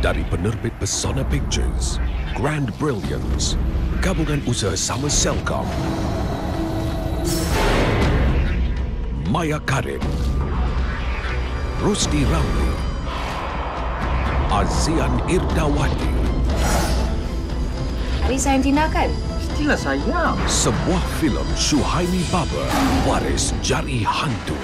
Dari penerbit Pesona Pictures, Grand Brilliance, gabungan usaha sama Selcom, Maya Karim, Rusdi Ramli, Azian Irdawati. Ari sayang Tina kan? Mestilah sayang. Sebuah filem Syuhaimi Baba, Waris Jari Hantu.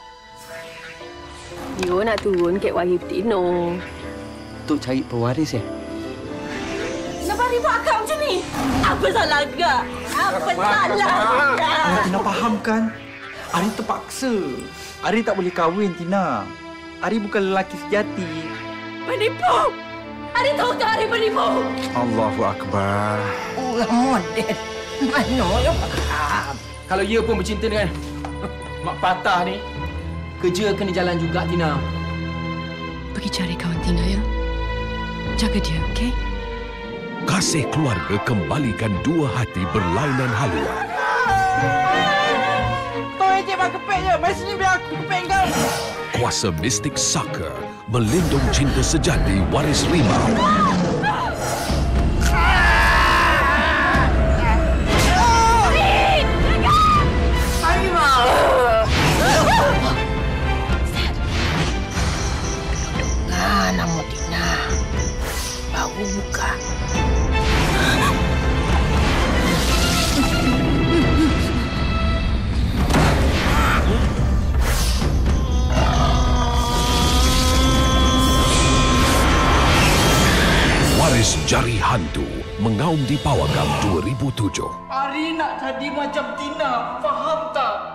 You nak turun Kek Wahid Tino. Untuk cari pewaris Kenapa Ari buat akak macam ni? Apa salah akak? Apa salah akak? Tina faham kan? Ari terpaksa. Ari tak boleh kahwin, Tina. Ari bukan lelaki sejati. Penipu! Ari tahu ke Ari penipu? Allahu Akbar. Orang model. Mana yang faham? Kalau ia pun bercinta dengan Mak Patah ni, kerja kena jalan juga, Tina. Pergi cari kawan Tina, ya. Jaga dia, okey? Kasih keluarga kembalikan dua hati berlainan haluan. Kau ejek mak kepek je. Mari sini biar aku kepek kau. Kuasa mistik Saka melindung cinta sejati waris rimau. Nama Tina. Baru buka. Waris Jari Hantu mengaum di Pawagam 2007. Ari nak jadi macam Tina. Faham tak?